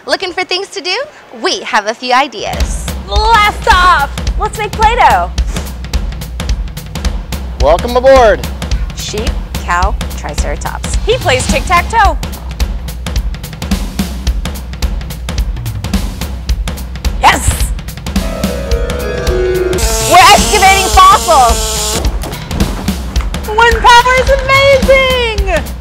Looking for things to do? We have a few ideas. Blast off! Let's make Play-Doh. Welcome aboard. Sheep, cow, triceratops. He plays tic-tac-toe. Yes! We're excavating fossils. Wind power is amazing!